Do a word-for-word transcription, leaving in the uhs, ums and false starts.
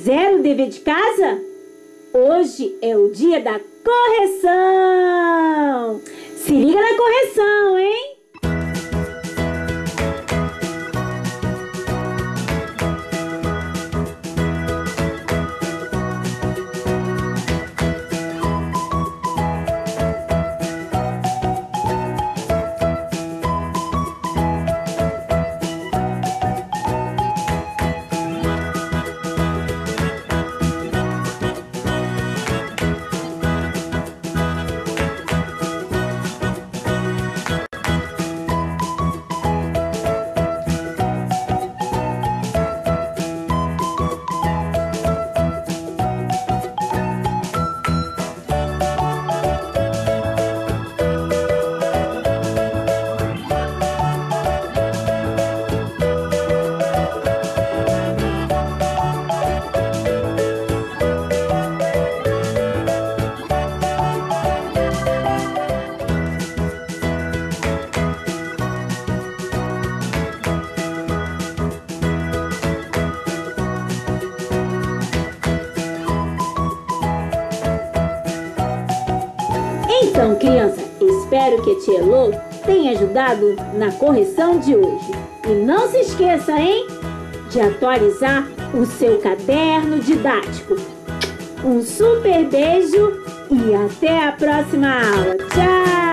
Fizeram o dever de casa? Hoje é o dia da correção! Se liga na correção, hein? Então, criança, espero que a tia Elô tenha ajudado na correção de hoje. E não se esqueça, hein, de atualizar o seu caderno didático. Um super beijo e até a próxima aula. Tchau!